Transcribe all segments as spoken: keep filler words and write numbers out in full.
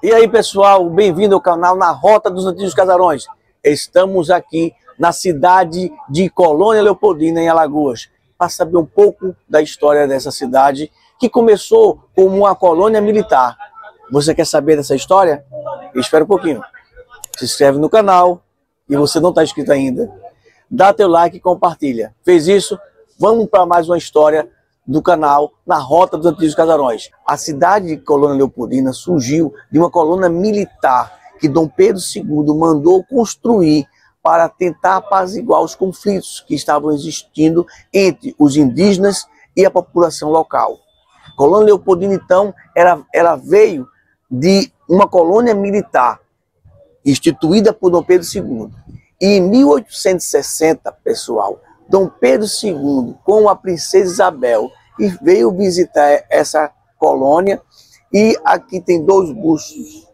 E aí, pessoal, bem-vindo ao canal Na Rota dos Antigos Casarões. Estamos aqui na cidade de Colônia Leopoldina, em Alagoas, para saber um pouco da história dessa cidade, que começou como uma colônia militar. Você quer saber dessa história? Espera um pouquinho. Se inscreve no canal e você não está inscrito ainda, dá teu like e compartilha. Fez isso? Vamos para mais uma história do canal Na Rota dos Antigos Casarões. A cidade de Colônia Leopoldina surgiu de uma colônia militar que Dom Pedro segundo mandou construir para tentar apaziguar os conflitos que estavam existindo entre os indígenas e a população local. Colônia Leopoldina, então, era, ela veio de uma colônia militar instituída por Dom Pedro segundo. E em mil oitocentos e sessenta, pessoal, Dom Pedro segundo, com a princesa Isabel, e veio visitar essa colônia. E aqui tem dois bustos,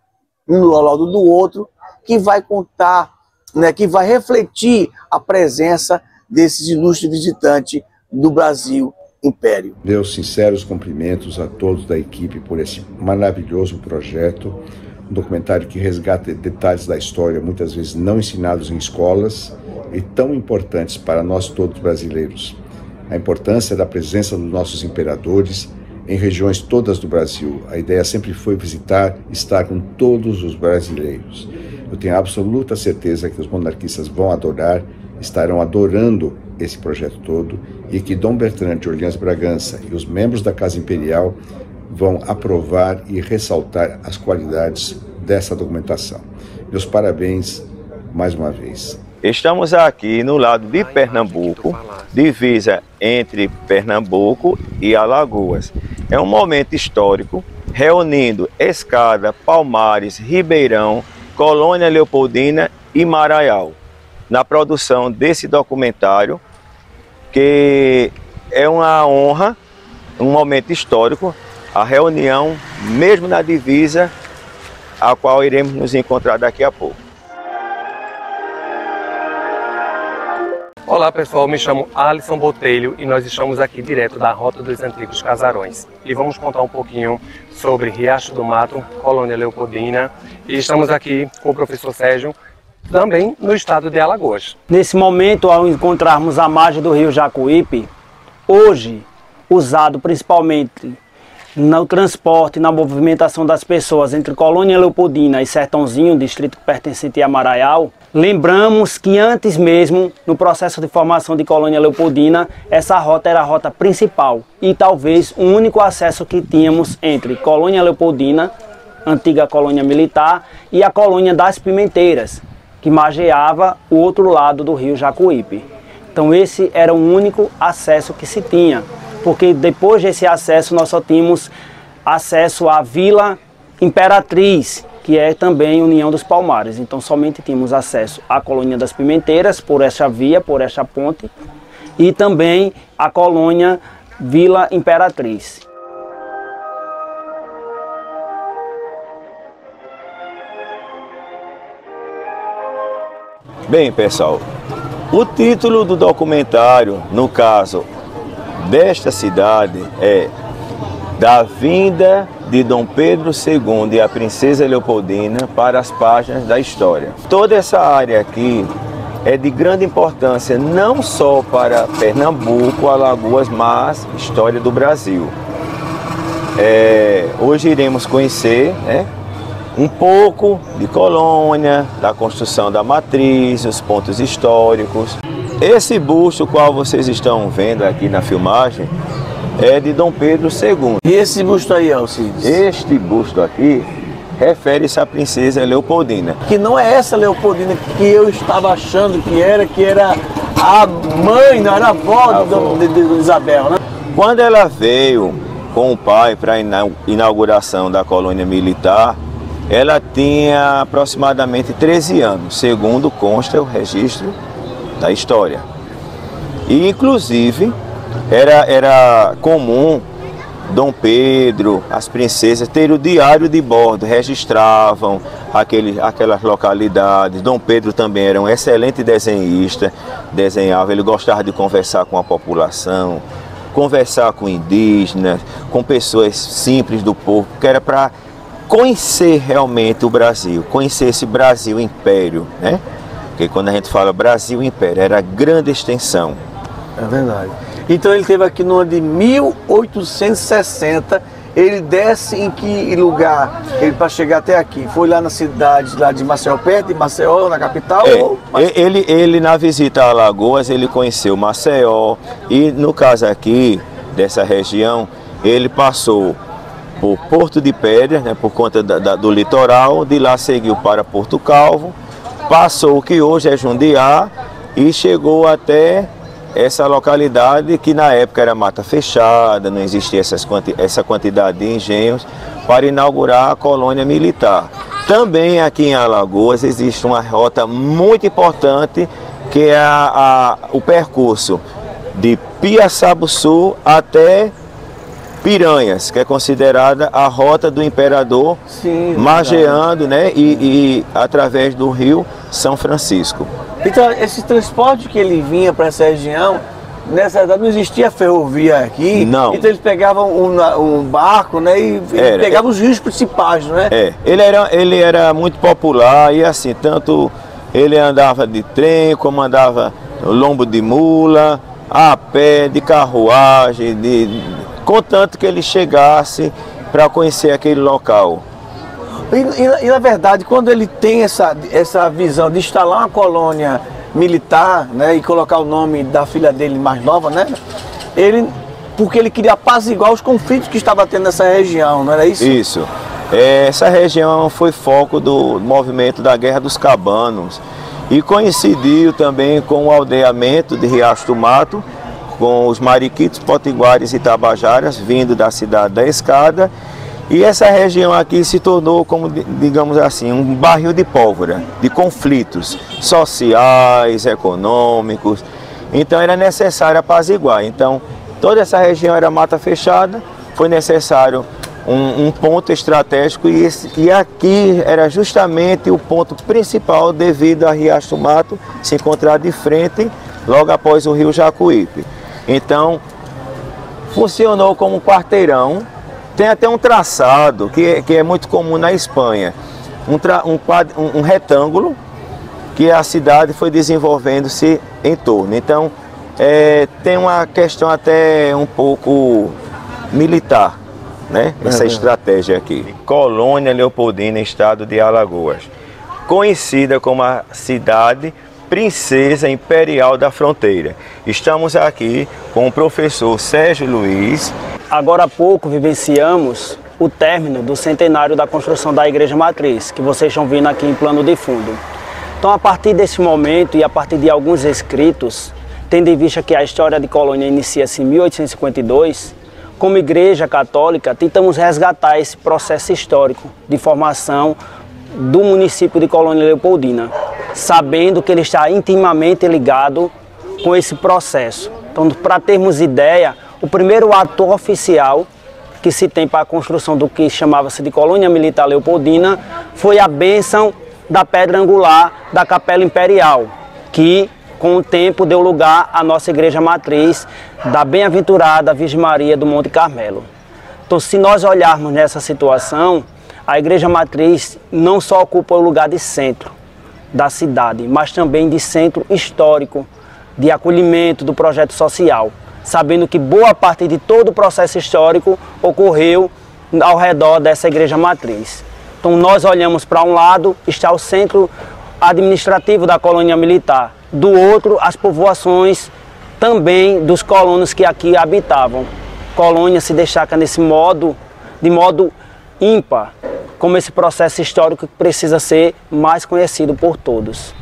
um ao lado do outro, que vai contar, né, que vai refletir a presença desses ilustres visitantes do Brasil Império. Meus sinceros cumprimentos a todos da equipe por esse maravilhoso projeto, um documentário que resgata detalhes da história muitas vezes não ensinados em escolas e tão importantes para nós todos brasileiros. A importância da presença dos nossos imperadores em regiões todas do Brasil. A ideia sempre foi visitar, estar com todos os brasileiros. Eu tenho absoluta certeza que os monarquistas vão adorar, estarão adorando esse projeto todo, e que Dom Bertrand de Orleans Bragança e os membros da Casa Imperial vão aprovar e ressaltar as qualidades dessa documentação. Meus parabéns mais uma vez. Estamos aqui no lado de Pernambuco, divisa entre Pernambuco e Alagoas. É um momento histórico, reunindo Escada, Palmares, Ribeirão, Colônia Leopoldina e Maraial, na produção desse documentário, que é uma honra, um momento histórico, a reunião mesmo na divisa, a qual iremos nos encontrar daqui a pouco. Olá pessoal, me chamo Alisson Botelho e nós estamos aqui direto da Rota dos Antigos Casarões. E vamos contar um pouquinho sobre Riacho do Mato, Colônia Leopoldina. E estamos aqui com o professor Sérgio, também no estado de Alagoas. Nesse momento, ao encontrarmos a margem do rio Jacuípe, hoje usado principalmente no transporte e na movimentação das pessoas entre Colônia Leopoldina e Sertãozinho, distrito pertencente a Maraial, lembramos que antes mesmo, no processo de formação de Colônia Leopoldina, essa rota era a rota principal e talvez o único acesso que tínhamos entre Colônia Leopoldina, antiga colônia militar, e a Colônia das Pimenteiras, que margeava o outro lado do rio Jacuípe. Então esse era o único acesso que se tinha, porque depois desse acesso nós só tínhamos acesso à Vila Imperatriz, que é também União dos Palmares. Então somente tínhamos acesso à Colônia das Pimenteiras, por essa via, por essa ponte, e também a Colônia Vila Imperatriz. Bem, pessoal, o título do documentário, no caso desta cidade, é Da Vinda de Dom Pedro segundo e a Princesa Leopoldina para as páginas da história. Toda essa área aqui é de grande importância, não só para Pernambuco, Alagoas, mas história do Brasil. É, hoje iremos conhecer, né, um pouco de Colônia, da construção da matriz, os pontos históricos. Esse busto, qual vocês estão vendo aqui na filmagem, é de Dom Pedro segundo. E esse busto aí, Alcides? Este busto aqui refere-se à Princesa Leopoldina. Que não é essa Leopoldina que eu estava achando que era, que era a mãe, não era a avó, a avó. De, de, de Isabel, né? Quando ela veio com o pai para a inauguração da colônia militar, ela tinha aproximadamente treze anos, segundo consta o registro da história. E inclusive era, era comum Dom Pedro, as princesas, ter o diário de bordo, registravam aquele, aquelas localidades. Dom Pedro também era um excelente desenhista, desenhava, ele gostava de conversar com a população, conversar com indígenas, com pessoas simples do povo, que era para conhecer realmente o Brasil, conhecer esse Brasil Império, né? Porque quando a gente fala Brasil Império, era grande extensão. É verdade. Então ele esteve aqui no ano de mil oitocentos e sessenta. Ele desce em que lugar ele para chegar até aqui? Foi lá na cidade lá de Maceió, perto de Maceió, na capital? É, ou... ele, ele na visita a Alagoas, ele conheceu Maceió e no caso aqui, dessa região, ele passou por Porto de Pedras, né, por conta da, da, do litoral, de lá seguiu para Porto Calvo, passou o que hoje é Jundiá e chegou até essa localidade que na época era mata fechada, não existia essas quanti essa quantidade de engenhos, para inaugurar a colônia militar. Também aqui em Alagoas existe uma rota muito importante, que é a, a, o percurso de Piaçabuçu até Piranhas, que é considerada a rota do imperador, sim, margeando, né, e, e através do rio São Francisco. Então, esse transporte que ele vinha para essa região, nessa época não existia ferrovia aqui. Não. Então eles pegavam um, um barco, né, e era, pegavam os rios principais, né? É, ele era, ele era muito popular e assim, tanto ele andava de trem, como andava lombo de mula, a pé, de carruagem, de, contanto que ele chegasse para conhecer aquele local. E, e, e na verdade, quando ele tem essa, essa visão de instalar uma colônia militar, né, e colocar o nome da filha dele mais nova, né, ele, porque ele queria apaziguar os conflitos que estava tendo nessa região, não era isso? Isso. Essa região foi foco do movimento da Guerra dos Cabanos e coincidiu também com o aldeamento de Riacho do Mato, com os mariquitos, potiguares e tabajaras vindo da cidade da Escada. E essa região aqui se tornou, como digamos assim, um barril de pólvora, de conflitos sociais, econômicos. Então era necessário apaziguar. Então toda essa região era mata fechada, foi necessário um, um ponto estratégico e, esse, e aqui era justamente o ponto principal devido a Riacho do Mato se encontrar de frente logo após o rio Jacuípe. Então funcionou como um quarteirão. Tem até um traçado que, que é muito comum na Espanha, um, tra, um, um, um retângulo que a cidade foi desenvolvendo-se em torno. Então, é, tem uma questão até um pouco militar, né? Essa é estratégia aqui. Colônia Leopoldina, estado de Alagoas, conhecida como a cidade Princesa Imperial da Fronteira. Estamos aqui com o professor Sérgio Luiz. Agora há pouco vivenciamos o término do centenário da construção da Igreja Matriz, que vocês estão vendo aqui em plano de fundo. Então, a partir desse momento e a partir de alguns escritos, tendo em vista que a história de Colônia inicia-se em mil oitocentos e cinquenta e dois, como Igreja Católica, tentamos resgatar esse processo histórico de formação do município de Colônia Leopoldina, sabendo que ele está intimamente ligado com esse processo. Então, para termos ideia, o primeiro ato oficial que se tem para a construção do que chamava-se de Colônia Militar Leopoldina foi a bênção da pedra angular da Capela Imperial, que com o tempo deu lugar à nossa Igreja Matriz da Bem-aventurada Virgem Maria do Monte Carmelo. Então, se nós olharmos nessa situação, a Igreja Matriz não só ocupa o lugar de centro da cidade, mas também de centro histórico, de acolhimento do projeto social, sabendo que boa parte de todo o processo histórico ocorreu ao redor dessa Igreja Matriz. Então nós olhamos para um lado, está o centro administrativo da colônia militar, do outro as povoações também dos colonos que aqui habitavam. Colônia se destaca nesse modo, de modo ímpar, como esse processo histórico que precisa ser mais conhecido por todos.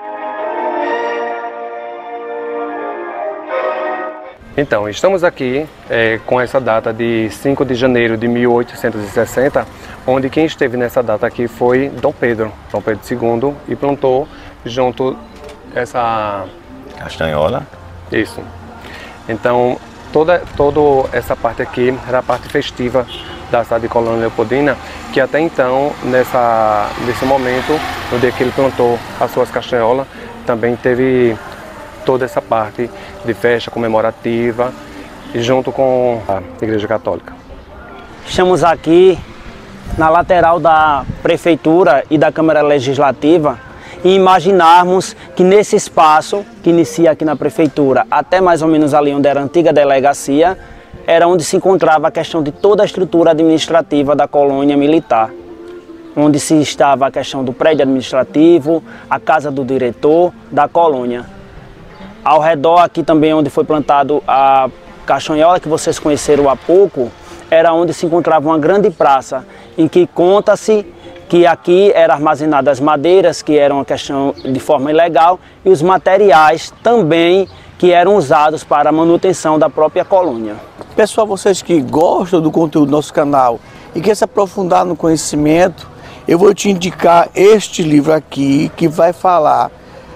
Então, estamos aqui é, com essa data de cinco de janeiro de mil oitocentos e sessenta, onde quem esteve nessa data aqui foi Dom Pedro, Dom Pedro segundo, e plantou junto essa... Castanhola. Isso. Então, toda, toda essa parte aqui era a parte festiva da cidade de Colônia Leopoldina, que até então, nessa, nesse momento, no dia que ele plantou as suas castanholas, também teve toda essa parte de festa comemorativa, junto com a Igreja Católica. Estamos aqui na lateral da Prefeitura e da Câmara Legislativa e imaginarmos que nesse espaço, que inicia aqui na Prefeitura, até mais ou menos ali onde era a antiga delegacia, era onde se encontrava a questão de toda a estrutura administrativa da colônia militar, onde se estava a questão do prédio administrativo, a casa do diretor da colônia. Ao redor aqui também onde foi plantado a caixonhola, que vocês conheceram há pouco, era onde se encontrava uma grande praça, em que conta-se que aqui eram armazenadas as madeiras, que eram uma questão de forma ilegal, e os materiais também que eram usados para a manutenção da própria colônia. Pessoal, vocês que gostam do conteúdo do nosso canal e querem se aprofundar no conhecimento, eu vou te indicar este livro aqui, que vai falar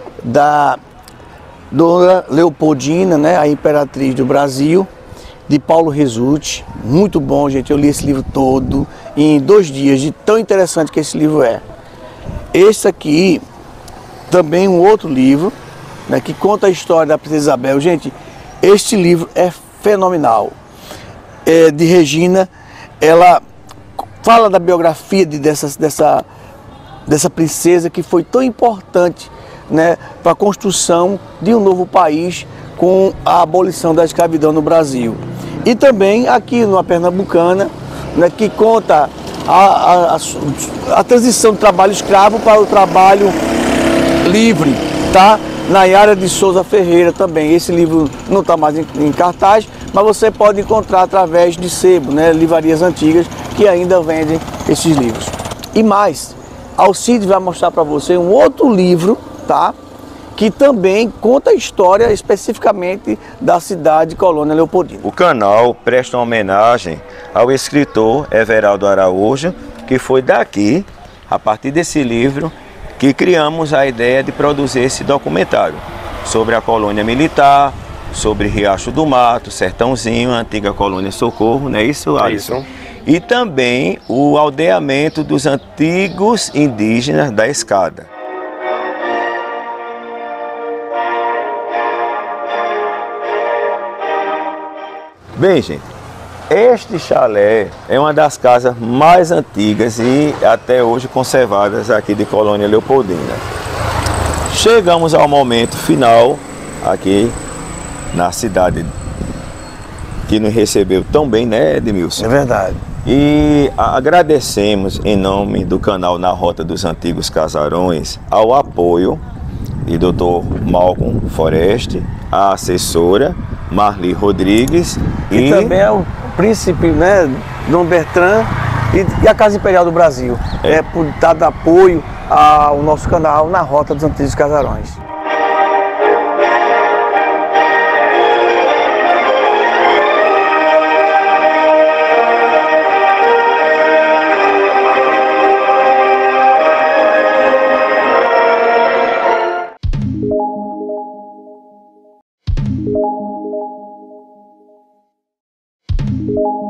da Dona Leopoldina, né, a Imperatriz do Brasil, de Paulo Resulti. Muito bom, gente. Eu li esse livro todo em dois dias, de tão interessante que esse livro é. Esse aqui, também um outro livro, né, que conta a história da Princesa Isabel. Gente, este livro é fenomenal. É de Regina. Ela fala da biografia de, dessa, dessa, dessa princesa que foi tão importante, né, para a construção de um novo país com a abolição da escravidão no Brasil. E também aqui no Pernambucana, né, que conta a, a, a transição do trabalho escravo para o trabalho livre, tá? Nayara de Souza Ferreira também. Esse livro não está mais em, em cartaz, mas você pode encontrar através de sebo, né, livrarias antigas que ainda vendem esses livros. E mais, Alcides vai mostrar para você um outro livro, tá? Que também conta a história especificamente da cidade de Colônia Leopoldina. O canal presta uma homenagem ao escritor Everaldo Araújo, que foi daqui, a partir desse livro, que criamos a ideia de produzir esse documentário sobre a colônia militar, sobre Riacho do Mato, Sertãozinho, a antiga colônia Socorro, não é isso, Alisson? É isso. E também o aldeamento dos antigos indígenas da Escada. Bem, gente, este chalé é uma das casas mais antigas e até hoje conservadas aqui de Colônia Leopoldina. Chegamos ao momento final aqui na cidade que nos recebeu tão bem, né, Edmilson? É verdade. E agradecemos em nome do canal Na Rota dos Antigos Casarões ao apoio de doutor Malcolm Foreste, a assessora Marli Rodrigues e, e também é o príncipe, né, Dom Bertrand e, e a Casa Imperial do Brasil, é, é por dar apoio ao nosso canal Na Rota dos Antigos Casarões. Thank you.